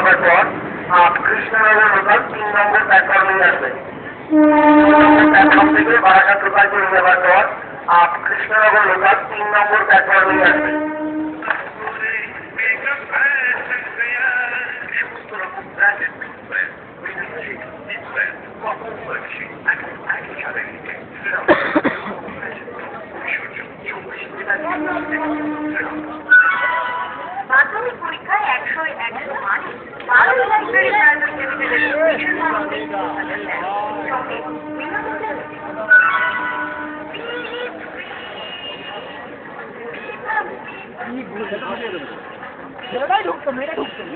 যাওয়ার পর কৃষ্ণনগর লোকাল 3 নম্বর প্ল্যাটফর্মে আসবে। প্ল্যাটফর্ম থেকে বারাসাত লোকাল চলে যাওয়ার পর কৃষ্ণনগর লোকাল 3 নম্বর প্ল্যাটফর্মে আসবে। সমস্ত রকম ব্র্যান্ডেড মাধ্যমিক পরীক্ষায় 100 মান ভারত লাইব্রেরি প্রাইভেট লিমিটেডের সঙ্গে মেয়েরাই ঢুকতো না মেয়েরা ঢুকতো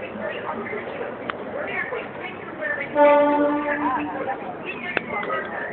Thank you.